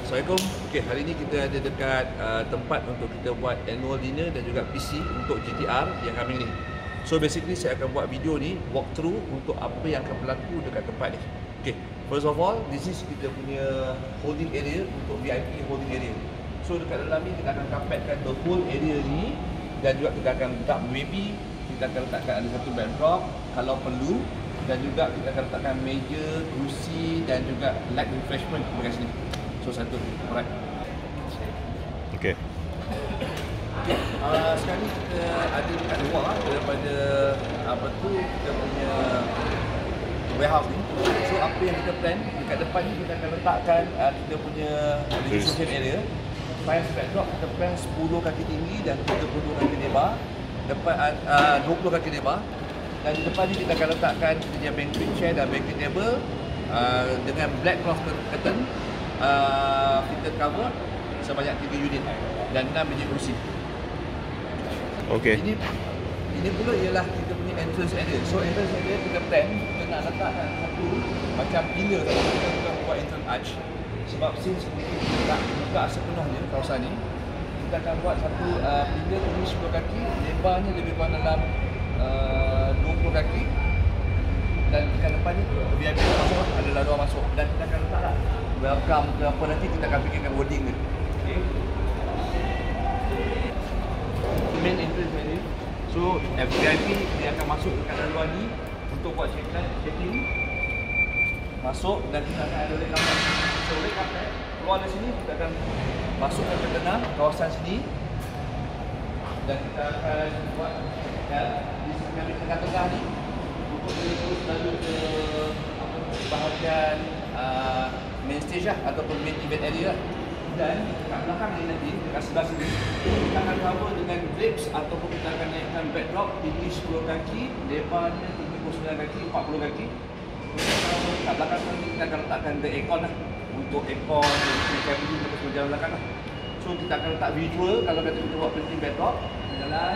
Assalamualaikum. Okey, hari ini kita ada dekat tempat untuk kita buat annual dinner dan juga PC untuk GTR yang kami ni. So basically saya akan buat video ni walkthrough untuk apa yang akan berlaku dekat tempat ni. Okey, first of all, this is kita punya holding area untuk VIP holding area. So dekat dalam ni kita akan carpetkan the whole area ni dan juga kita akan letak UAV, kita akan letakkan ada satu backdrop kalau perlu, dan juga kita akan letakkan meja, kerusi dan juga light refreshment dekat sini. So satu, alright. Okay. Okay, sekarang ni kita ada dekat luar daripada apa tu kita punya warehouse ni. So apa yang kita plan dekat depan ni kita akan letakkan kita punya registration area. Fence backdrop kita plan 10 kaki tinggi dan 30 kaki lebar. Depan 20 kaki lebar. Dan di depan ni kita akan letakkan kita punya banquet chair dan banquet table dengan black cloth curtain. Filter cover sebanyak 3 unit dan 6 biji kerusi. Okey. Ini pula ialah kita punya entrance area. So entrance area kita plan kita nak letakkan satu macam pillar tadi kita bukan buat entrance arch. Sebab since kita tak buka sepenuhnya kawasan ni, kita akan buat satu pillar tinggi 10 kaki, lebarnya lebih kurang dalam 20 kaki. Dan dekat depan ni VIP masuk, ada laluan masuk dan kita akan letaklah welcome ke apa nanti kita akan fikirkan wording dia. Okey. Main entrance area. So VIP dia akan masuk dekat laluan ni untuk buat check-in. Masuk dan kita akan ada red carpet. So red carpet keluar dari sini kita akan masukkan ke tengah kawasan sini dan kita akan buat di tengah-tengah ni untuk terus lalu ke bahagian main stage lah ataupun main event area lah. Dan kat belakang ni nanti, kat sebelah sini kita akan cover dengan drapes ataupun kita akan naikkan backdrop tinggi 10 kaki, lebarnya 39 kaki, 40 kaki. Kat belakang ni kita akan letakkan the aircon lah, untuk aircon, cabin untuk semua jalan belakang lah. So kita akan letak visual kalau kata kita buat printing backdrop jalan.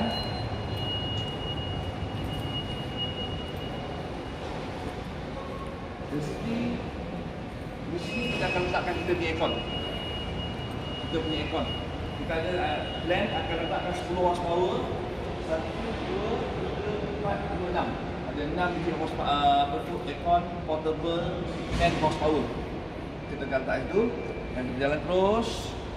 Di sini kita akan letakkan kita punya aircon. Kita punya aircon. Kita ada plan akan letakkan 10 horsepower. 1, 2, 3, 4, 5, 6. Ada 6 biji aircon portable 10 horsepower. Kita akan letak itu dan kita jalan terus.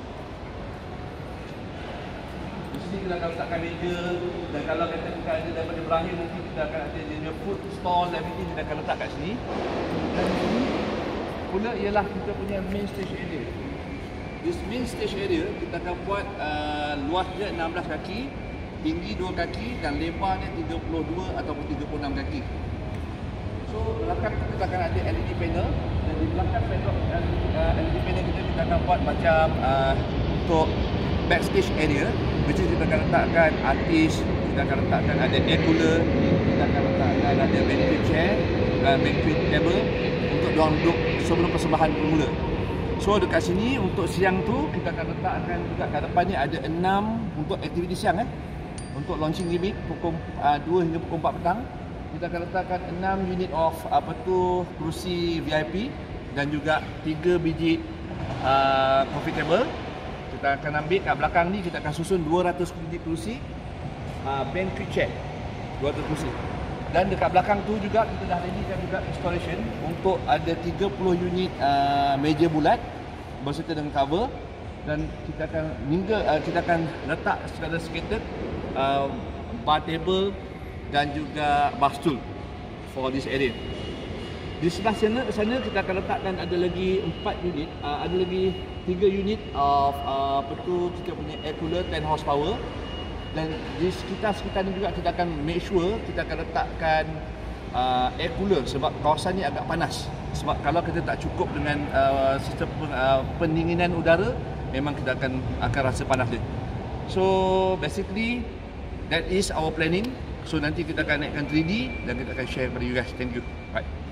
Di sini kita akan letakkan meja dan kalau kata kita ada daripada berakhir nanti kita akan ada dia food stall dan everything kita akan letak kat sini. Dan di sini pula ialah kita punya main stage area. This main stage area kita akan buat luasnya 16 kaki, tinggi 2 kaki dan lebarnya 32 ataupun 36 kaki. So belakang kita akan ada LED panel dan di belakang LED panel kita akan buat macam untuk backstage area, which is kita akan letakkan artis, kita akan letakkan ada air cooler, kita akan letakkan ada banquet chair dan banquet table untuk diorang duduk sebelum persembahan bermula. So dekat sini untuk siang tu kita akan letakkan juga kat depan ni ada 6 untuk aktiviti siang untuk launching gimmick pukul 2 hingga pukul 4 petang. Kita akan letakkan 6 unit of kerusi VIP dan juga 3 biji coffee table. Kita akan ambil kat belakang ni kita akan susun 200 biji kerusi banquet chair 200 kerusi. Dan dekat belakang tu juga kita dah readykan juga installation untuk ada 30 unit meja bulat berserta dengan cover dan kita akan letak secara skated bar table dan juga bar stool for this area. Di sebelah sana kita akan letakkan ada lagi 4 unit, ada lagi 3 unit of kita punya air cooler 10 horsepower. Dan di sekitar ni juga kita akan make sure kita akan letakkan air cooler sebab kawasan ni agak panas. Sebab kalau kita tak cukup dengan sistem pendinginan udara, memang kita akan rasa panas dia. So basically that is our planning. So nanti kita akan naikkan 3D dan kita akan share kepada you guys. Thank you. Bye.